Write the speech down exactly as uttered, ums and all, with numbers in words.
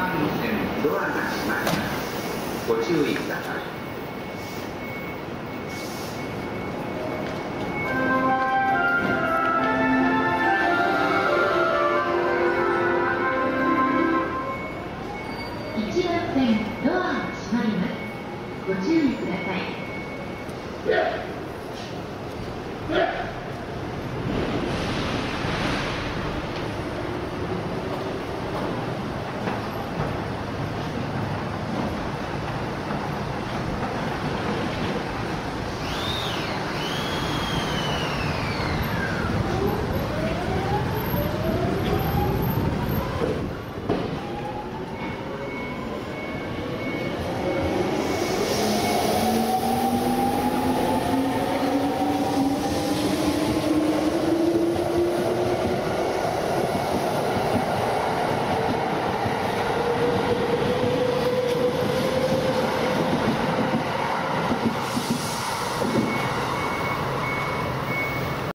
番線ドアが閉まります。ご注意ください。 いちばん線ドアが閉まります。ご注意ください。